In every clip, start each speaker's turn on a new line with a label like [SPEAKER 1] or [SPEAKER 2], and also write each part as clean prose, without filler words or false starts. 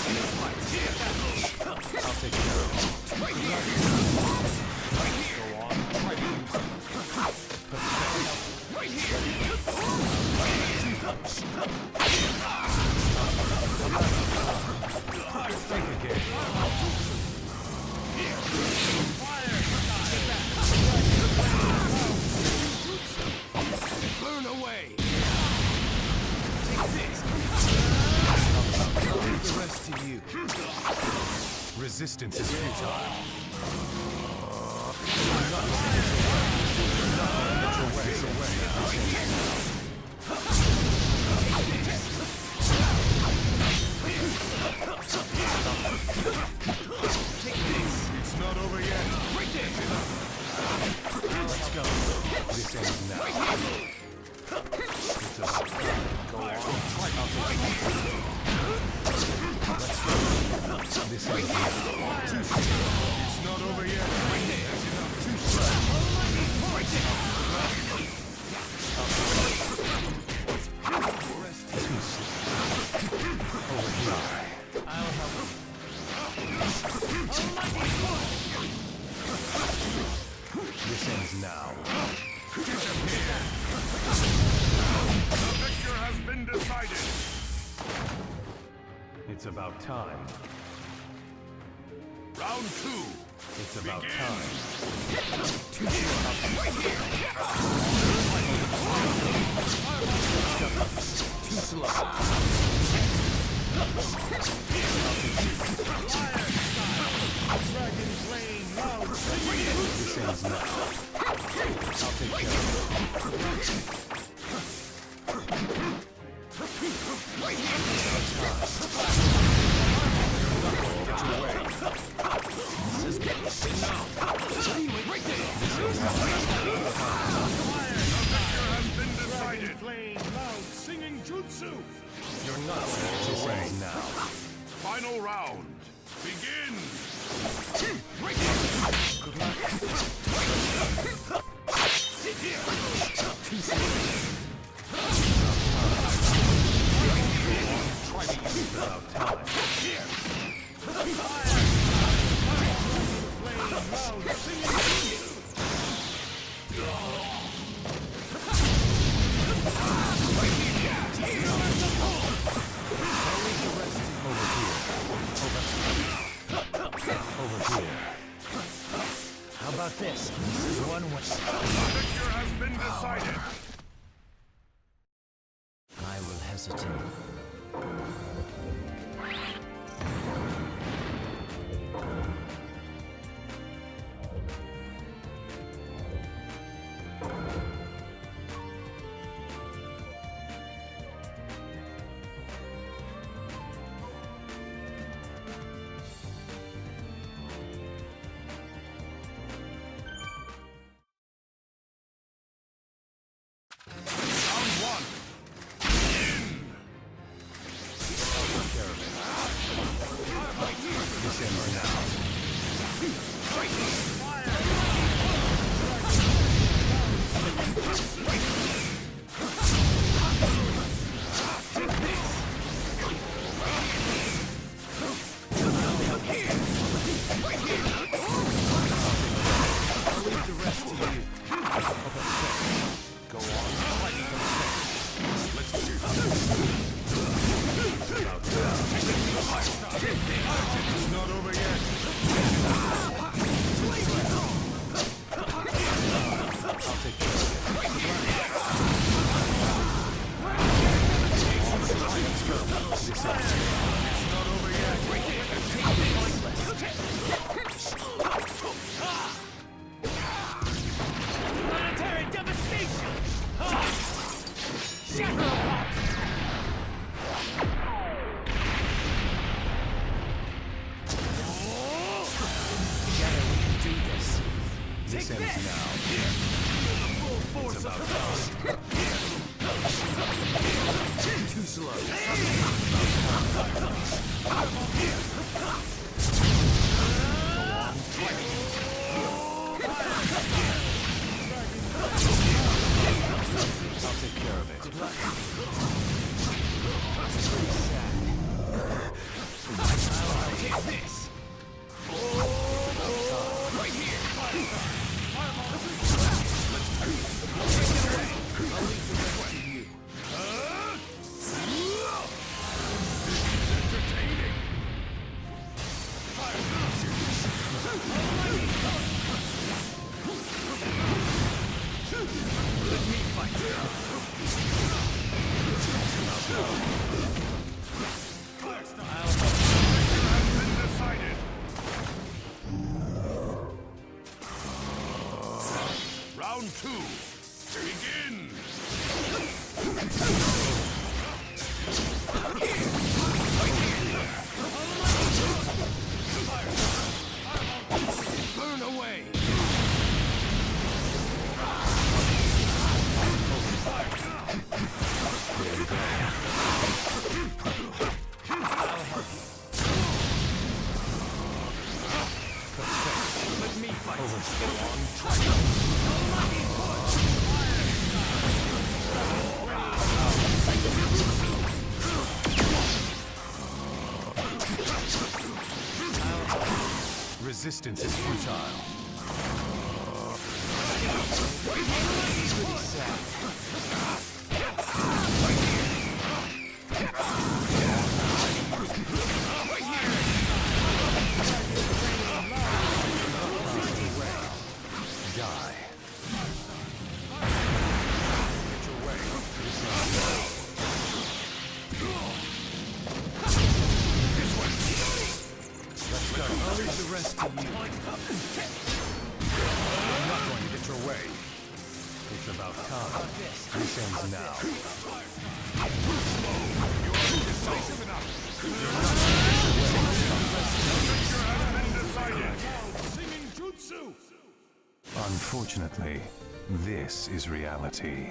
[SPEAKER 1] I'll take care of it.
[SPEAKER 2] Right here. Right here.
[SPEAKER 1] Go on. Try to use it.
[SPEAKER 2] Right here.
[SPEAKER 1] Think again.
[SPEAKER 2] Burn away. Take this. I'll leave the rest to you.
[SPEAKER 1] Resistance is futile.
[SPEAKER 2] It's not over yet. Right there.
[SPEAKER 1] Let's go. This ends now. It's about time. Go on. Let's go. This ends now.
[SPEAKER 2] It's not over yet. Right there. Too slow. Right there.
[SPEAKER 1] Too slow. Over here.
[SPEAKER 2] I'll help you.
[SPEAKER 1] This ends now.
[SPEAKER 2] The victor has been decided.
[SPEAKER 1] It's about time.
[SPEAKER 2] Round 2.
[SPEAKER 1] It's about
[SPEAKER 2] Begin.
[SPEAKER 1] time.
[SPEAKER 2] Too slow. Right here. Too slow. Dragon flame loud.
[SPEAKER 1] This ends now. I'll take care of
[SPEAKER 2] Right here.
[SPEAKER 1] Get your way.
[SPEAKER 2] This is good. Enough. Right there.
[SPEAKER 1] This ends now.
[SPEAKER 2] Has been decided. Flame loud singing jutsu.
[SPEAKER 1] You're not going to get your way now.
[SPEAKER 2] Final round. Begin. Right here.
[SPEAKER 1] Good luck.
[SPEAKER 2] Sit here.
[SPEAKER 1] Too slow. Try to use it about time.
[SPEAKER 2] Here. Flame loud singing jutsu. Right here.
[SPEAKER 1] Over here. How about this? This is one way.
[SPEAKER 2] The victor has been decided.
[SPEAKER 1] I will hesitate.
[SPEAKER 2] Round 1. Begin.
[SPEAKER 1] Take care of it. This ends now.
[SPEAKER 2] Right here. Take this. Right here. I'll leave the rest to you.
[SPEAKER 1] Go on.
[SPEAKER 2] Let's do this.
[SPEAKER 1] About time.
[SPEAKER 2] It's not over yet.
[SPEAKER 1] I'll take care of it. This ends now.
[SPEAKER 2] It's not over yet. Planetary devastation! Shadow!
[SPEAKER 1] Together we can do this. This
[SPEAKER 2] Take
[SPEAKER 1] ends
[SPEAKER 2] this.
[SPEAKER 1] now.
[SPEAKER 2] Full force
[SPEAKER 1] It's about
[SPEAKER 2] of
[SPEAKER 1] time.
[SPEAKER 2] too slow.
[SPEAKER 1] I'll take care of it.
[SPEAKER 2] Good luck. It's pretty sad.
[SPEAKER 1] Take this! Right here! Take it away! I'll leave the rest to you.
[SPEAKER 2] Entertaining!
[SPEAKER 1] Let me fight.
[SPEAKER 2] Has been decided. Round 2. Begin.
[SPEAKER 1] Burn away! Let me fight.
[SPEAKER 2] Resistance is futile. Die. Get your way. This way. Let's go.
[SPEAKER 1] I'll leave the rest to you.
[SPEAKER 2] I'm not going to get your way. It's about time. This ends now. You are decisive enough. Has been decided. Singing jutsu. Unfortunately, this is reality.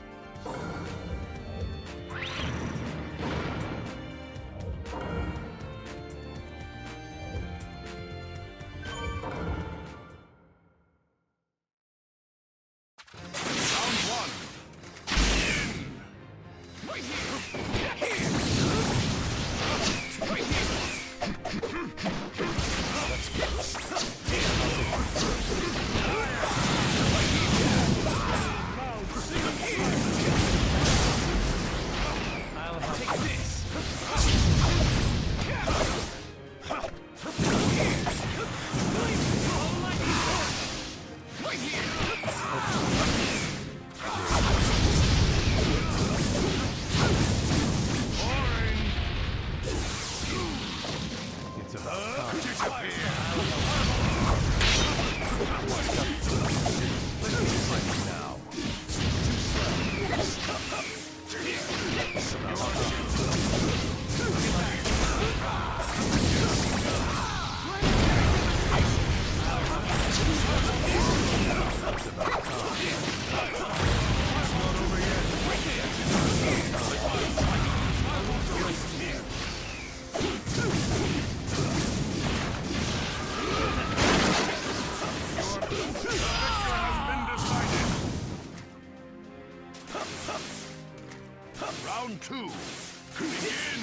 [SPEAKER 2] Round 2. Begin!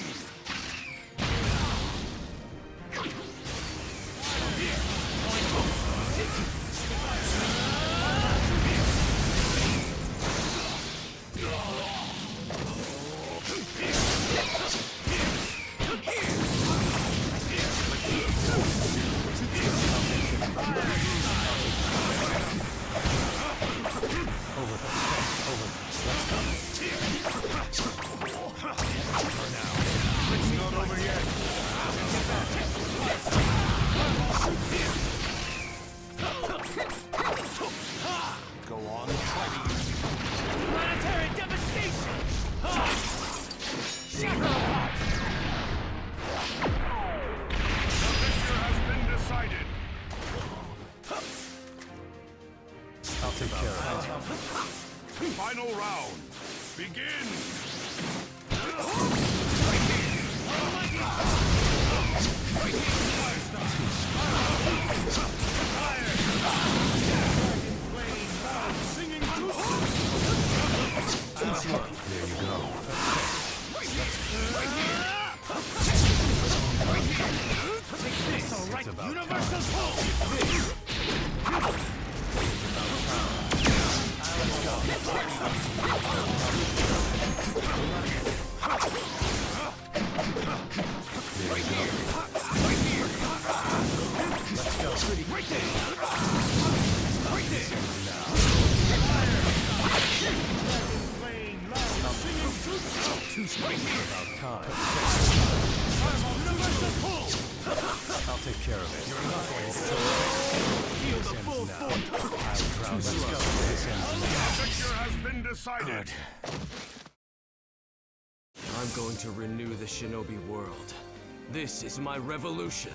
[SPEAKER 2] Final round. Begin! There you go.
[SPEAKER 1] too slow. About time.
[SPEAKER 2] Universal pull!
[SPEAKER 1] I'll take care of it. You're not going to
[SPEAKER 2] Feel the full force!
[SPEAKER 1] I'll drown. Let's go. This ends
[SPEAKER 2] The
[SPEAKER 1] now.
[SPEAKER 2] victor has been decided!
[SPEAKER 3] I'm going to renew the shinobi world. This is my revolution.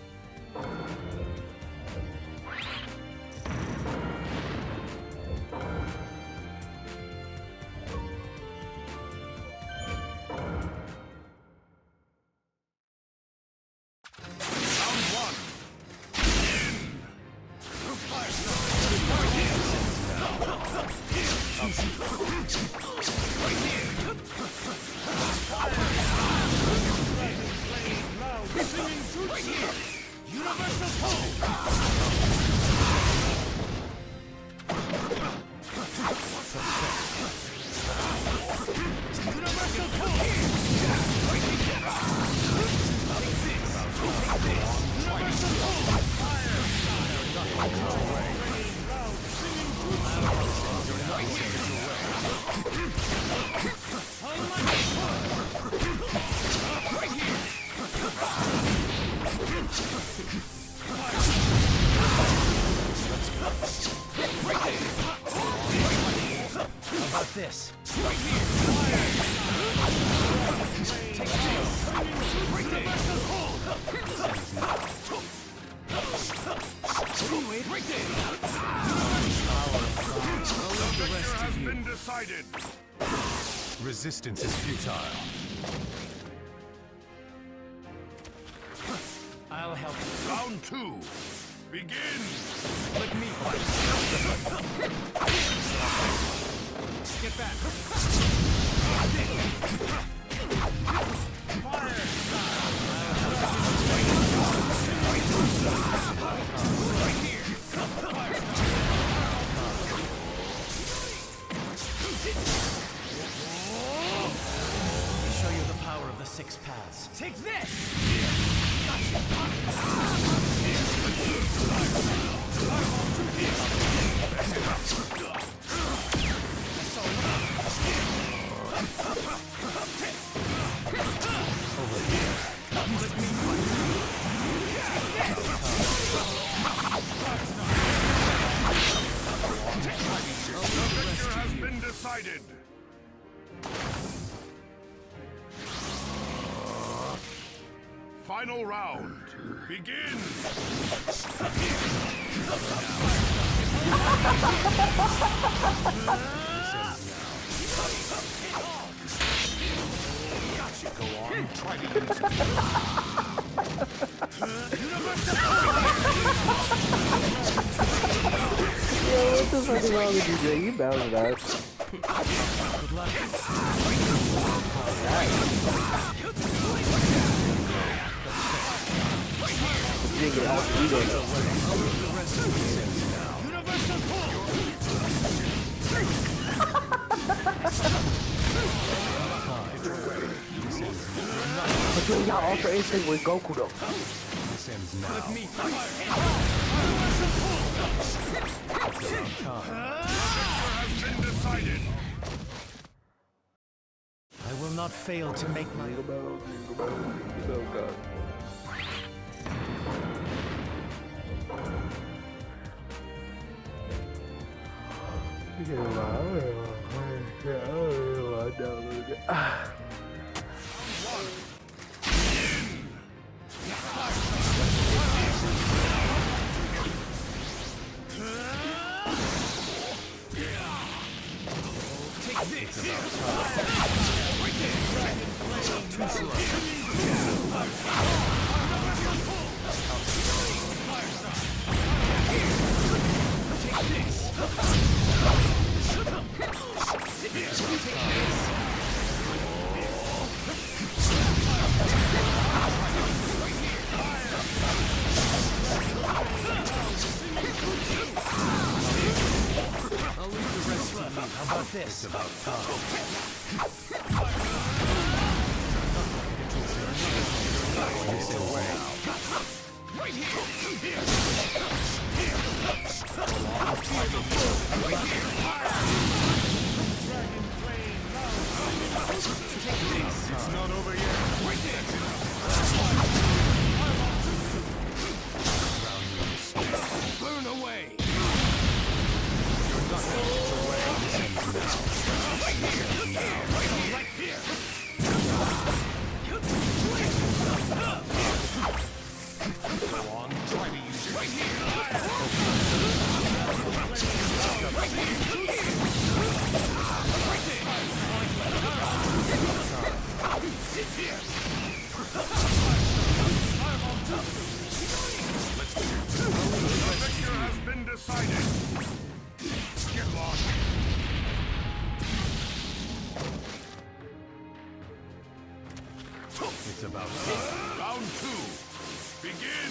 [SPEAKER 1] How about this?
[SPEAKER 2] The victor has been decided!
[SPEAKER 1] Resistance is futile. I'll help you.
[SPEAKER 2] Round 2. Begin!
[SPEAKER 1] Let me fight. Get back. Let me show you the power of the 6 paths. Take this!
[SPEAKER 2] The victor has been decided! Final round. Begin!
[SPEAKER 1] Gotcha. Go on. Try to use
[SPEAKER 4] Yo, what the fuck is wrong with you, Jay? You bounced out.
[SPEAKER 1] Good luck.
[SPEAKER 4] You didn't get out. You don't know. But you got Ultra Instinct with Goku though.
[SPEAKER 1] This ends now. Let me fight.
[SPEAKER 2] Has been decided!
[SPEAKER 1] I will not fail to make my... How about this? It's about time. This away. Right here. Dragon Flame.
[SPEAKER 2] It's not over yet.
[SPEAKER 3] Burn away!
[SPEAKER 2] You're not going to get your way. This ends now.
[SPEAKER 1] Right here!
[SPEAKER 2] Go on, try to use it. Right here!
[SPEAKER 1] Sit here!
[SPEAKER 2] Let's do it. The victor has been decided. Get lost. It's about time. Round 2. Begin.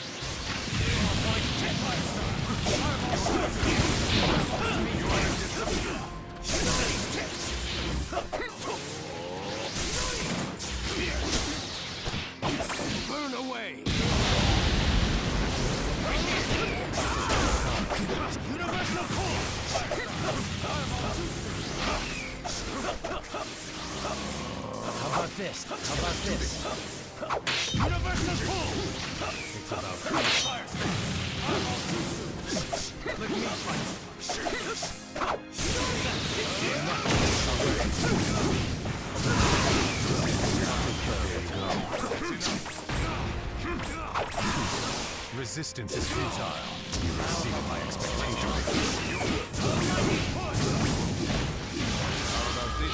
[SPEAKER 3] Burn away!
[SPEAKER 1] Universal pull! How about this? How about this? Universal pull!
[SPEAKER 2] It's about
[SPEAKER 1] Fire spin! Look at me fight!
[SPEAKER 2] resistance is futile. You exceeded my expectations. How about this?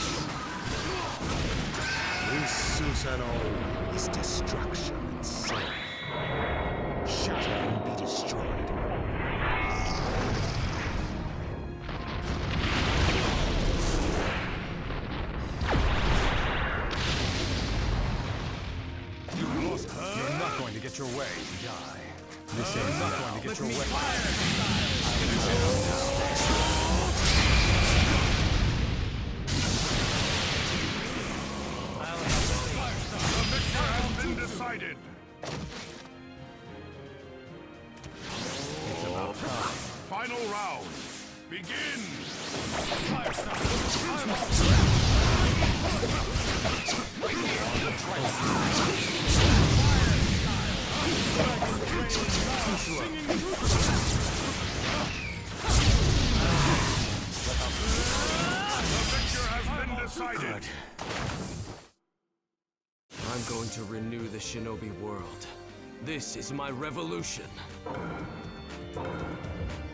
[SPEAKER 2] This Susanoo is destruction itself. Shatter and be destroyed. You're not going to get your way. Die. This is not going to get your way. The victor has been decided. It's about time. Final round. Begin. The victor has been decided.
[SPEAKER 3] I'm going to renew the shinobi world. This is my revolution.